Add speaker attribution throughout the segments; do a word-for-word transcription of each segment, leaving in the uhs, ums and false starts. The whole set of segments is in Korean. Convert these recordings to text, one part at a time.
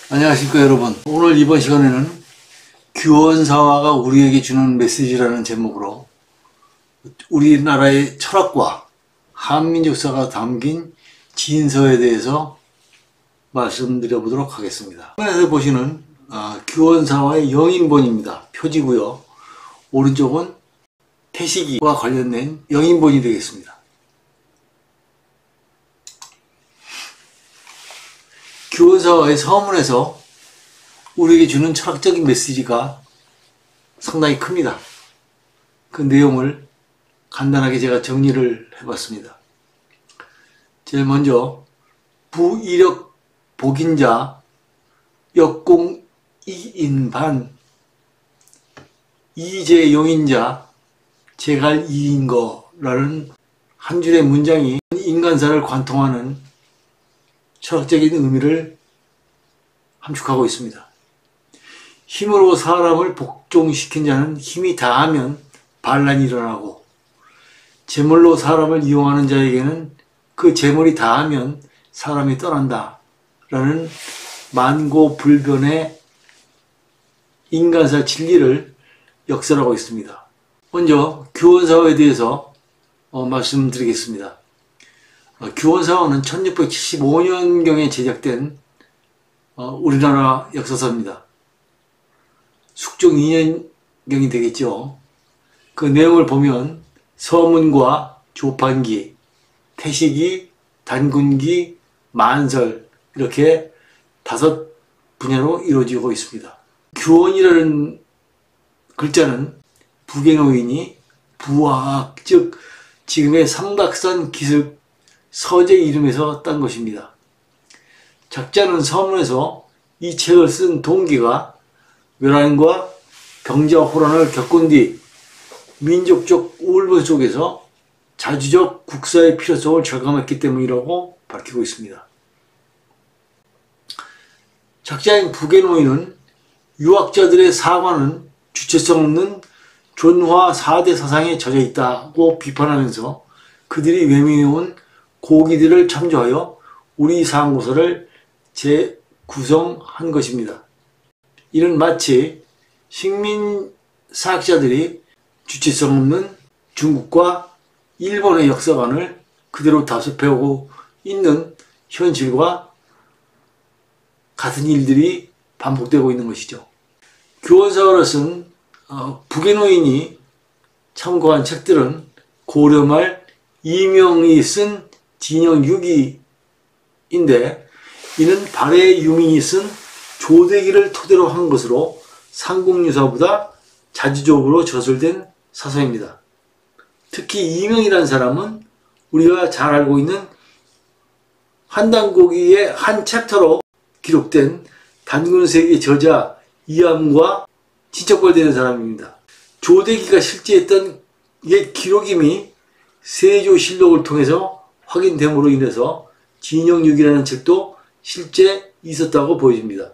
Speaker 1: 안녕하십니까 여러분. 오늘 이번 시간에는 규원사화가 우리에게 주는 메시지라는 제목으로 우리나라의 철학과 한민족사가 담긴 진서에 대해서 말씀드려 보도록 하겠습니다. 화면에서 보시는 어, 규원사화의 영인본입니다. 표지고요. 오른쪽은 태식이와 관련된 영인본이 되겠습니다. 규원사화의 서문에서 우리에게 주는 철학적인 메시지가 상당히 큽니다. 그 내용을 간단하게 제가 정리를 해봤습니다. 제일 먼저 부이력 복인자 역공 이인반 이재용인자 제갈 이인거라는 한 줄의 문장이 인간사를 관통하는 철학적인 의미를 함축하고 있습니다. 힘으로 사람을 복종시킨 자는 힘이 다하면 반란이 일어나고, 재물로 사람을 이용하는 자에게는 그 재물이 다하면 사람이 떠난다 라는 만고불변의 인간사 진리를 역설하고 있습니다. 먼저 규원사화에 대해서 어, 말씀드리겠습니다. 어, 규원사화는 천육백칠십오 년경에 제작된 어, 우리나라 역사서입니다. 숙종 이 년경이 되겠죠. 그 내용을 보면 서문과 조판기, 태식이, 단군기, 만설 이렇게 다섯 분야로 이루어지고 있습니다. 규원이라는 글자는 북의 노인이 부화학, 즉 지금의 삼각산 기슭 서재 이름에서 딴 것입니다. 작자는 서문에서 이 책을 쓴 동기가 외란과 병자 호란을 겪은 뒤 민족적 우울분 속에서 자주적 국사의 필요성을 절감했기 때문이라고 밝히고 있습니다. 작자인 북의 노인은 유학자들의 사관은 주체성 없는 존화 사 대 사상에 젖어 있다고 비판하면서 그들이 외면해온 고기들을 참조하여 우리 상고서를 재구성한 것입니다. 이는 마치 식민사학자들이 주체성 없는 중국과 일본의 역사관을 그대로 답습해오고 있는 현실과 같은 일들이 반복되고 있는 것이죠. 규원사화를 쓴 어, 북의 노인이 참고한 책들은 고려말 이명이 쓴 진영 유기인데, 이는 발해 유민이 쓴 조대기를 토대로 한 것으로 삼국유사보다 자주적으로 저술된 사서입니다. 특히 이명이라는 사람은 우리가 잘 알고 있는 한단고기의 한 챕터로 기록된 단군세기 저자 이암과 친척벌되는 사람입니다. 조대기가 실제 했던 옛 기록임이 세조실록을 통해서 확인됨으로 인해서 진영육이라는 책도 실제 있었다고 보여집니다.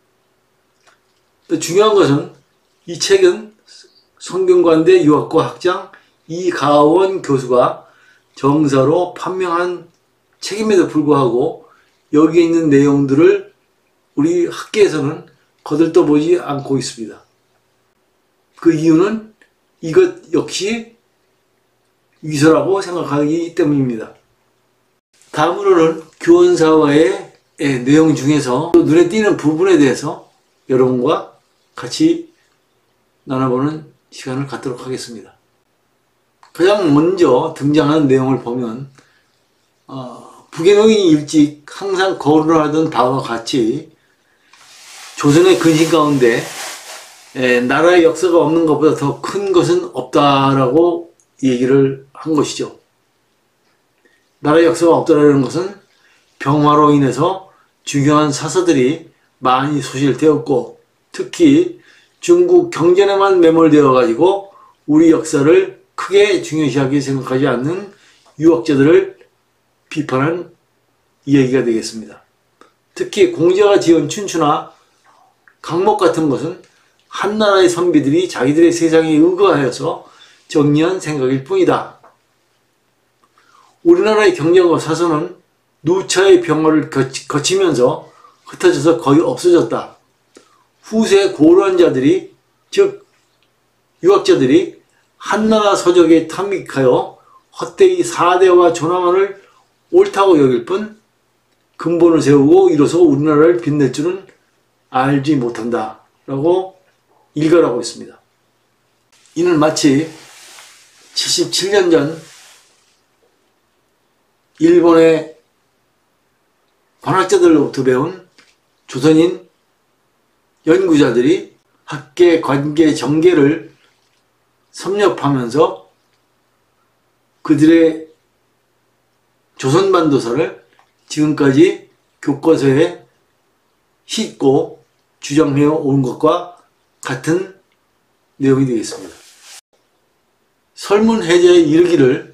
Speaker 1: 중요한 것은 이 책은 성균관대 유학과 학장 이가원 교수가 정사로 판명한 책임에도 불구하고 여기에 있는 내용들을 우리 학계에서는 거들떠보지 않고 있습니다. 그 이유는 이것 역시 위설하고 생각하기 때문입니다. 다음으로는 규원사화의 내용 중에서 눈에 띄는 부분에 대해서 여러분과 같이 나눠보는 시간을 갖도록 하겠습니다. 가장 먼저 등장하는 내용을 보면 어, 북의 노인이 일찍 항상 거론을 하던 바와 같이 조선의 근심 가운데 에, 나라의 역사가 없는 것보다 더 큰 것은 없다라고 얘기를 한 것이죠. 나라의 역사가 없다라는 것은 병화로 인해서 중요한 사서들이 많이 소실되었고, 특히 중국 경전에만 매몰되어 가지고 우리 역사를 크게 중요시하게 생각하지 않는 유학자들을 비판한 이야기가 되겠습니다. 특히 공자가 지은 춘추나 강목 같은 것은 한나라의 선비들이 자기들의 세상에 의거하여서 정리한 생각일 뿐이다. 우리나라의 경전과 사서는 누차의 병화를 거치면서 흩어져서 거의 없어졌다. 후세 고론자들이, 즉 유학자들이 한나라 서적에 탐닉하여 헛되이 사대와 조남만을 옳다고 여길 뿐 근본을 세우고 이로써 우리나라를 빛낼 줄은 알지 못한다 라고 일갈하고 있습니다. 이는 마치 칠십칠 년 전 일본의 관학자들로부터 배운 조선인 연구자들이 학계, 관계, 정계를 섭렵하면서 그들의 조선반도사를 지금까지 교과서에 싣고 주장해 온 것과 같은 내용이 되겠습니다. 설문해제에 이르기를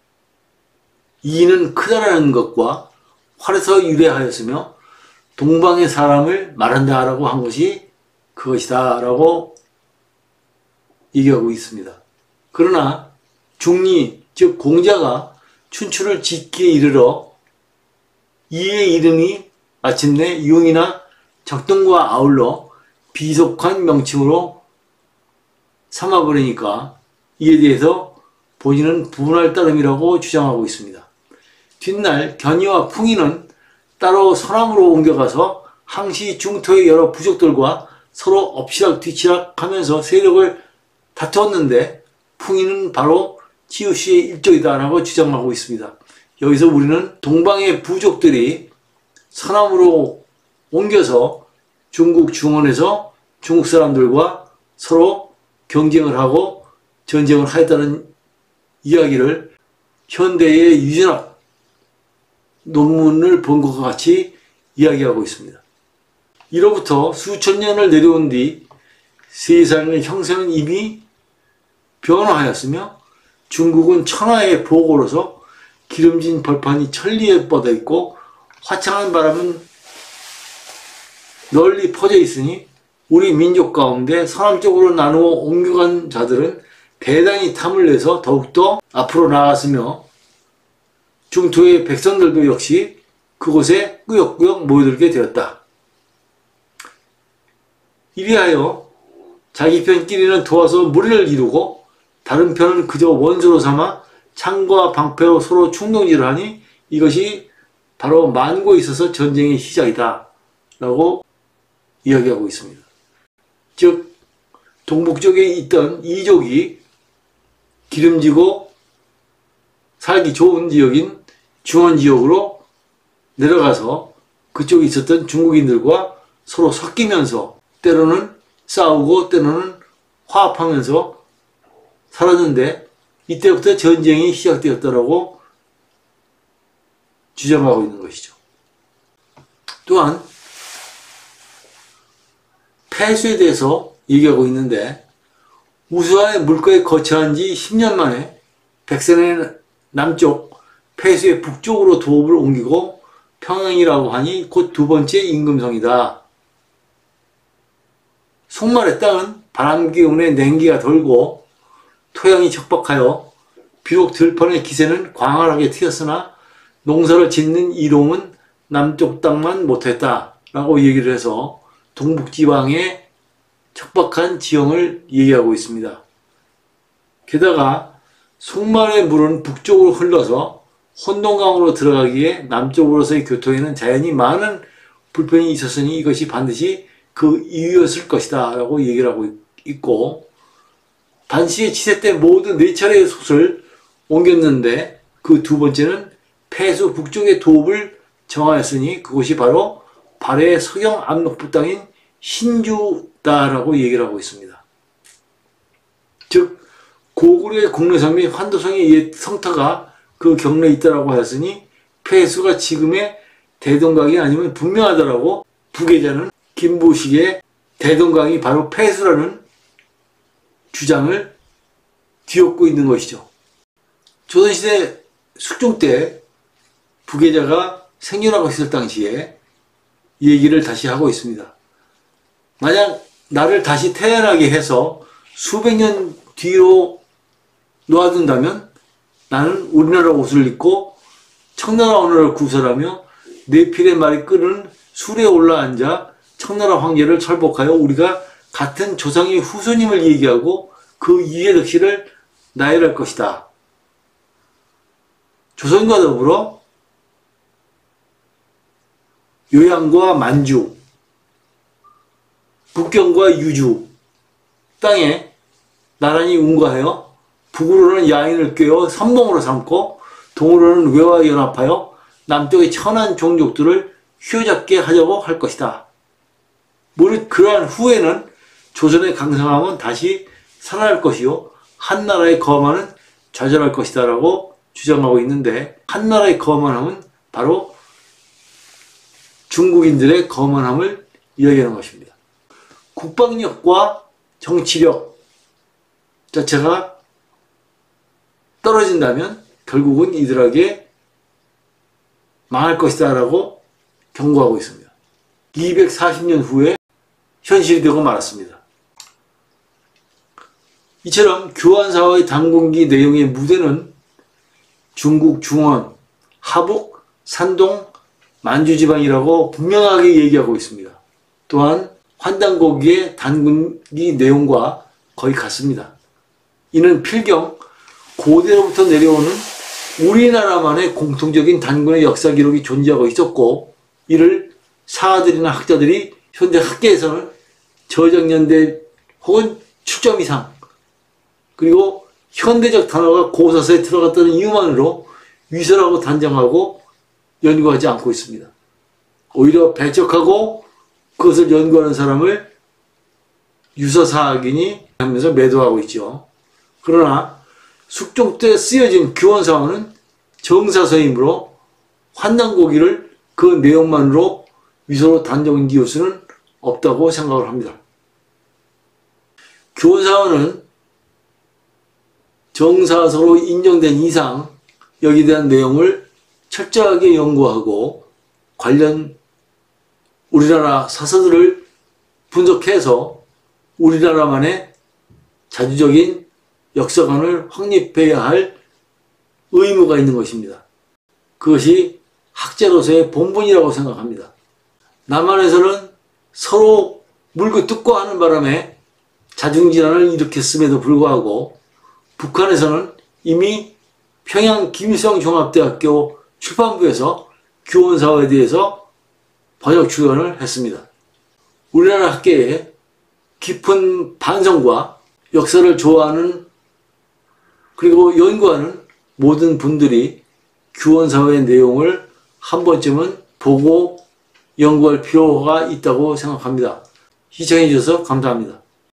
Speaker 1: 이는 크다라는 것과 활에서 유래하였으며 동방의 사람을 말한다 라고 한 것이 그것이다 라고 얘기하고 있습니다. 그러나 중리, 즉 공자가 춘추를 짓기에 이르러 이의 이름이 마침내 융이나 적등과 아울러 비속한 명칭으로 삼아버리니까 이에 대해서 본인은 분할 따름이라고 주장하고 있습니다. 뒷날 견이와 풍이는 따로 서남으로 옮겨가서 항시 중토의 여러 부족들과 서로 엎치락뒤치락 하면서 세력을 다투었는데 풍이는 바로 치우씨의 일족이다 라고 주장하고 있습니다. 여기서 우리는 동방의 부족들이 서남으로 옮겨서 중국 중원에서 중국 사람들과 서로 경쟁을 하고 전쟁을 하였다는 이야기를 현대의 유전학 논문을 본 것과 같이 이야기하고 있습니다. 이로부터 수천 년을 내려온 뒤 세상의 형세는 이미 변화하였으며 중국은 천하의 보고로서 기름진 벌판이 천리에 뻗어 있고 화창한 바람은 널리 퍼져 있으니 우리 민족 가운데 서남 쪽으로 나누어 옮겨간 자들은 대단히 탐을 내서 더욱더 앞으로 나아갔으며 중토의 백성들도 역시 그곳에 꾸역꾸역 모여들게 되었다. 이리하여 자기 편끼리는 도와서 무리를 이루고 다른 편은 그저 원수로 삼아 창과 방패로 서로 충동질을 하니 이것이 바로 만고에 있어서 전쟁의 시작이다 라고 이야기하고 있습니다. 즉 동북쪽에 있던 이족이 기름지고 살기 좋은 지역인 중원지역으로 내려가서 그쪽에 있었던 중국인들과 서로 섞이면서 때로는 싸우고 때로는 화합하면서 살았는데 이때부터 전쟁이 시작되었다라고 주장하고 있는 것이죠. 또한 폐수에 대해서 얘기하고 있는데 우수화의 물가에 거처한 지 십 년 만에 백선의 남쪽 폐수의 북쪽으로 도읍을 옮기고 평양이라고 하니 곧 두 번째 임금성이다. 송말의 땅은 바람 기운에 냉기가 돌고 토양이 척박하여 비록 들판의 기세는 광활하게 트였으나 농사를 짓는 이동은 남쪽 땅만 못했다 라고 얘기를 해서 동북지방의 척박한 지형을 얘기하고 있습니다. 게다가 송말의 물은 북쪽으로 흘러서 혼동강으로 들어가기에 남쪽으로서의 교통에는 자연히 많은 불편이 있었으니 이것이 반드시 그 이유였을 것이다 라고 얘기를 하고 있고 단시의 치세 때 모두 네 차례의 솥을 옮겼는데 그 두 번째는 폐수 북쪽의 도읍을 정하였으니 그곳이 바로 발해의 서경 압록부 땅인 신주다라고 얘기를 하고 있습니다. 즉 고구려의 국내성 및 환도성의 옛 성터가 그 경내에 있다라고 하였으니 폐수가 지금의 대동강이 아니면 분명하다라고 부계자는 김보식의 대동강이 바로 폐수라는 주장을 뒤엎고 있는 것이죠. 조선시대 숙종 때 부계자가 생존하고 있을 당시에 얘기를 다시 하고 있습니다. 만약 나를 다시 태어나게 해서 수백 년 뒤로 놓아둔다면 나는 우리나라 옷을 입고 청나라 언어를 구설하며 내 필의 말이 끓는 술에 올라앉아 청나라 황제를 설복하여 우리가 같은 조상의 후손임을 얘기하고 그 이해 덕시를 나열할 것이다. 조선과 더불어 요양과 만주, 북경과 유주 땅에 나란히 운거하여 북으로는 야인을 꿰어 선봉으로 삼고 동으로는 외와 연합하여 남쪽의 천한 종족들을 휘어잡게 하려고 할 것이다. 무릇 그러한 후에는 조선의 강성함은 다시 살아날 것이요 한나라의 거만은 좌절할 것이다 라고 주장하고 있는데, 한나라의 거만함은 바로 중국인들의 거만함을 이야기하는 것입니다. 국방력과 정치력 자체가 떨어진다면 결국은 이들에게 망할 것이다 라고 경고하고 있습니다. 이백사십 년 후에 현실이 되고 말았습니다. 이처럼 규환사와의 단군기 내용의 무대는 중국 중원, 하북, 산동, 만주지방이라고 분명하게 얘기하고 있습니다. 또한 환단고기의 단군기 내용과 거의 같습니다. 이는 필경 고대로부터 내려오는 우리나라만의 공통적인 단군의 역사 기록이 존재하고 있었고, 이를 사하들이나 학자들이 현대 학계에서는 저작년대 혹은 칠 점 이상 그리고 현대적 단어가 고사서에 들어갔다는 이유만으로 위선하고 단정하고 연구하지 않고 있습니다. 오히려 배척하고 그것을 연구하는 사람을 유서사학인이 하면서 매도하고 있죠. 그러나 숙종 때 쓰여진 규원사화는 정사서이므로 환단고기를 그 내용만으로 위서로 단정지을 수는 없다고 생각을 합니다. 규원사화는 정사서로 인정된 이상 여기에 대한 내용을 철저하게 연구하고 관련 우리나라 사서들을 분석해서 우리나라만의 자주적인 역사관을 확립해야 할 의무가 있는 것입니다. 그것이 학자로서의 본분이라고 생각합니다. 남한에서는 서로 물고 뜯고 하는 바람에 자중질환을 일으켰음에도 불구하고 북한에서는 이미 평양 김일성종합대학교 출판부에서 규원사화에 대해서 번역 출간을 했습니다. 우리나라 학계에 깊은 반성과 역사를 좋아하는 그리고 연구하는 모든 분들이 규원사화의 내용을 한 번쯤은 보고 연구할 필요가 있다고 생각합니다. 시청해 주셔서 감사합니다.